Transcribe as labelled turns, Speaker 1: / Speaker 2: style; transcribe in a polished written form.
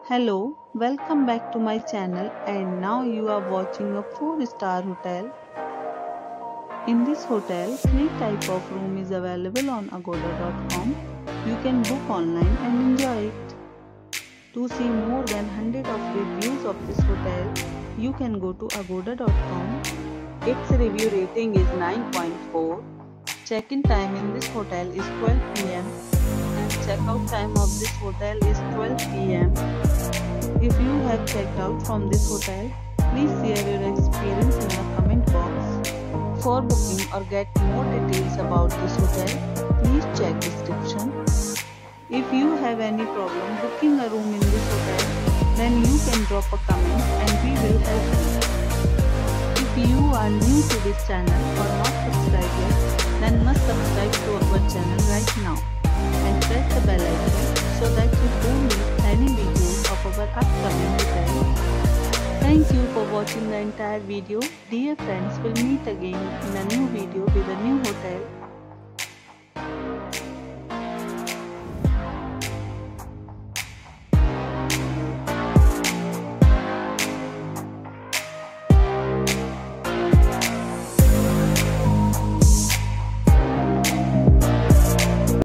Speaker 1: Hello, welcome back to my channel and now you are watching a 4-star hotel. In this hotel, 3 types of room is available on agoda.com. You can book online and enjoy it. To see more than 100 of reviews of this hotel, you can go to agoda.com. Its review rating is 9.4. Check-in time in this hotel is 12 pm and check-out time of this hotel is 12 pm. If you have checked out from this hotel, please share your experience in the comment box. For booking or get more details about this hotel, please check description. If you have any problem booking a room in this hotel, then you can drop a comment and we will help you. If you are new to this channel or not subscribed yet, then must subscribe to our channel right now and press the bell icon so that you don't miss any videos of our upcoming hotel. Thank you for watching the entire video. Dear friends, we'll meet again in a new video with a new hotel.